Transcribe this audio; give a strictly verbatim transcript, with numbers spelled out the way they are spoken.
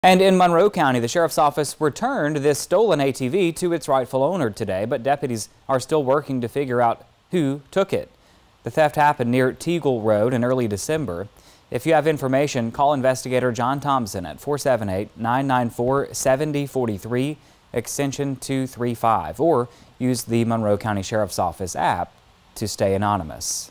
And in Monroe County, the Sheriff's Office returned this stolen A T V to its rightful owner today, but deputies are still working to figure out who took it. The theft happened near Teagle Road in early December. If you have information, call investigator John Thompson at four seven eight, nine nine four, seven zero four three, extension two three five, or use the Monroe County Sheriff's Office app to stay anonymous.